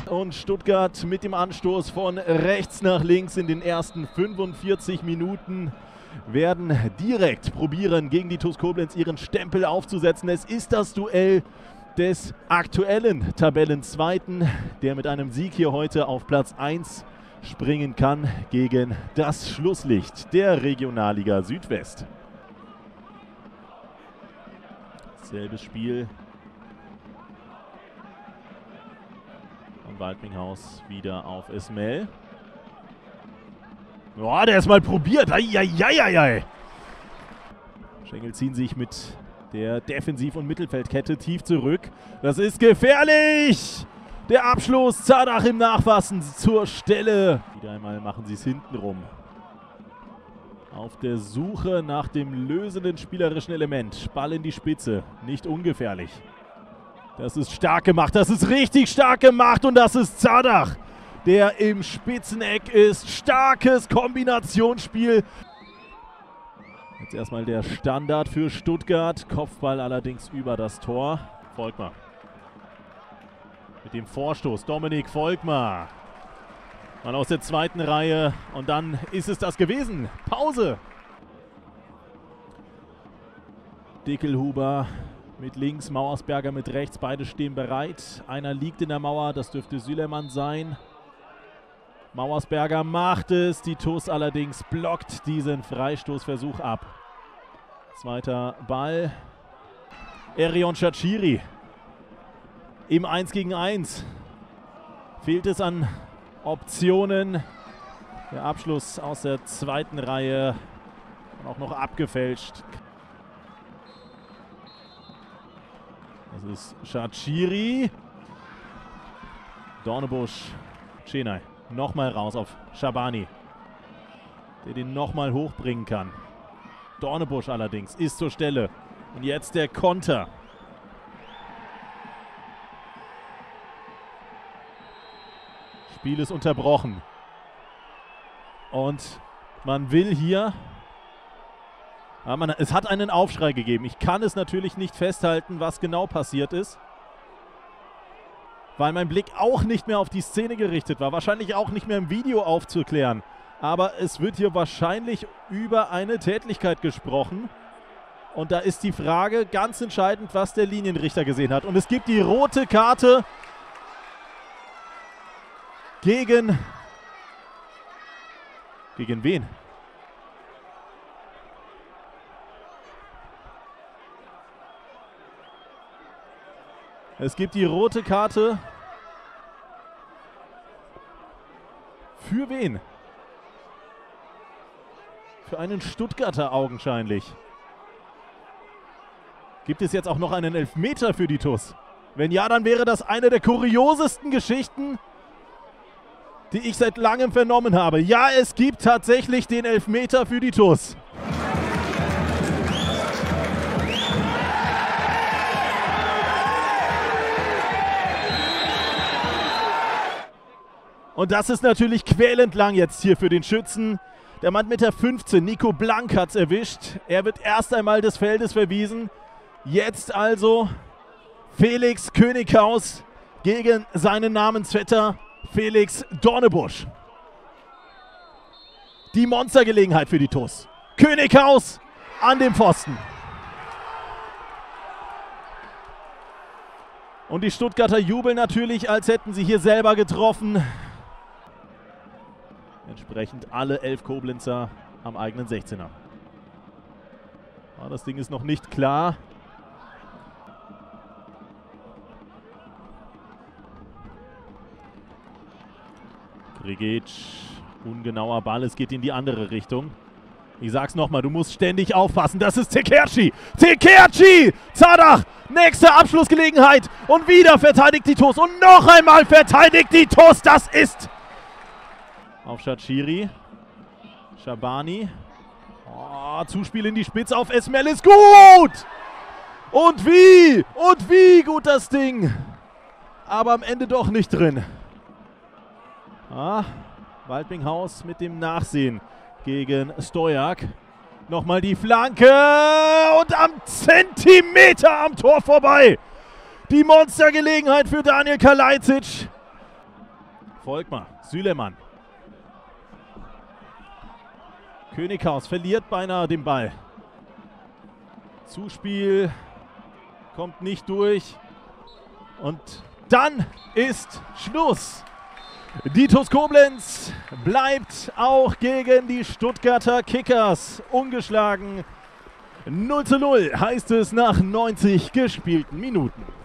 Und Stuttgart mit dem Anstoß von rechts nach links in den ersten 45 Minuten werden direkt probieren, gegen die TuS Koblenz ihren Stempel aufzusetzen. Es ist das Duell des aktuellen Tabellenzweiten, der mit einem Sieg hier heute auf Platz 1 springen kann gegen das Schlusslicht der Regionalliga Südwest. Selbes Spiel. Und Waldminghaus wieder auf Esmel. Boah, der ist mal probiert. Eieieiei. Schenkel ziehen sich mit der Defensiv- und Mittelfeldkette tief zurück. Das ist gefährlich. Der Abschluss. Zadach im Nachfassen zur Stelle. Wieder einmal machen sie es hinten rum. Auf der Suche nach dem lösenden spielerischen Element. Ball in die Spitze. Nicht ungefährlich. Das ist stark gemacht. Das ist richtig stark gemacht. Und das ist Zadach, der im Spitzeneck ist. Starkes Kombinationsspiel. Jetzt erstmal der Standard für Stuttgart. Kopfball allerdings über das Tor. Volkmar. Mit dem Vorstoß. Dominik Volkmar. Mal aus der zweiten Reihe. Und dann ist es das gewesen. Pause. Dickelhuber mit links, Mauersberger mit rechts. Beide stehen bereit. Einer liegt in der Mauer. Das dürfte Süleyman sein. Mauersberger macht es. Die TuS allerdings blockt diesen Freistoßversuch ab. Zweiter Ball. Erion Chachiri im 1 gegen 1. Fehlt es an Optionen. Der Abschluss aus der zweiten Reihe. Auch noch abgefälscht. Das ist Chachiri. Dornebusch. Chenay. Nochmal raus auf Schabani, der den nochmal hochbringen kann. Dornebusch allerdings ist zur Stelle. Und jetzt der Konter. Spiel ist unterbrochen. Und man will hier... es hat einen Aufschrei gegeben. Ich kann es natürlich nicht festhalten, was genau passiert ist, weil mein Blick auch nicht mehr auf die Szene gerichtet war. Wahrscheinlich auch nicht mehr im Video aufzuklären. Aber es wird hier wahrscheinlich über eine Tätlichkeit gesprochen. Und da ist die Frage ganz entscheidend, was der Linienrichter gesehen hat. Und es gibt die rote Karte gegen... Gegen wen? Es gibt die rote Karte. Für wen? Für einen Stuttgarter augenscheinlich. Gibt es jetzt auch noch einen Elfmeter für die TuS? Wenn ja, dann wäre das eine der kuriosesten Geschichten, die ich seit langem vernommen habe. Ja, es gibt tatsächlich den Elfmeter für die TuS. Und das ist natürlich quälend lang jetzt hier für den Schützen. Der Mann mit der 15, Nico Blank, hat es erwischt. Er wird erst einmal des Feldes verwiesen. Jetzt also Felix Könighaus gegen seinen Namensvetter Felix Dornebusch. Die Monstergelegenheit für die TuS. Könighaus an dem Pfosten. Und die Stuttgarter jubeln natürlich, als hätten sie hier selber getroffen. Entsprechend alle 11 Koblenzer am eigenen 16er. Das Ding ist noch nicht klar. Grigic, ungenauer Ball, es geht in die andere Richtung. Ich sag's nochmal, du musst ständig aufpassen, das ist Tekerci! Tekerci! Zadach, nächste Abschlussgelegenheit und wieder verteidigt die TuS und noch einmal verteidigt die TuS, das ist... Auf Chachiri. Schabani. Oh, Zuspiel in die Spitze auf Esmel ist gut! Und wie gut das Ding! Aber am Ende doch nicht drin. Waldminghaus mit dem Nachsehen gegen Stojak. Nochmal die Flanke und am Zentimeter am Tor vorbei. Die Monstergelegenheit für Daniel Kalajdzic. Volkmar, Süleyman. Könighaus verliert beinahe den Ball. Zuspiel kommt nicht durch. Und dann ist Schluss. Die TuS Koblenz bleibt auch gegen die Stuttgarter Kickers ungeschlagen. 0:0 heißt es nach 90 gespielten Minuten.